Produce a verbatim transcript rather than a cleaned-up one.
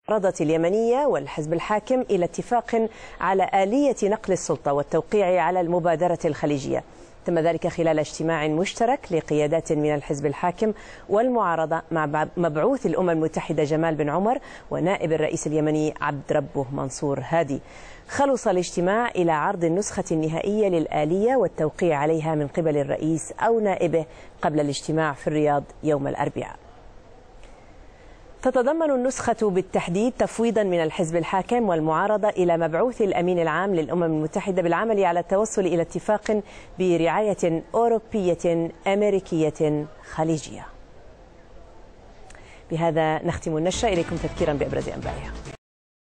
المعارضة اليمنية والحزب الحاكم إلى اتفاق على آلية نقل السلطة والتوقيع على المبادرة الخليجية. تم ذلك خلال اجتماع مشترك لقيادات من الحزب الحاكم والمعارضة مع مبعوث الأمم المتحدة جمال بن عمر ونائب الرئيس اليمني عبد ربه منصور هادي. خلص الاجتماع إلى عرض النسخة النهائية للآلية والتوقيع عليها من قبل الرئيس أو نائبه قبل الاجتماع في الرياض يوم الأربعاء. تتضمن النسخة بالتحديد تفويضا من الحزب الحاكم والمعارضة إلى مبعوث الأمين العام للأمم المتحدة بالعمل على التوصل إلى اتفاق برعاية أوروبية أمريكية خليجية. بهذا نختم النشرة. إليكم تذكيرا بأبرز أنبائها.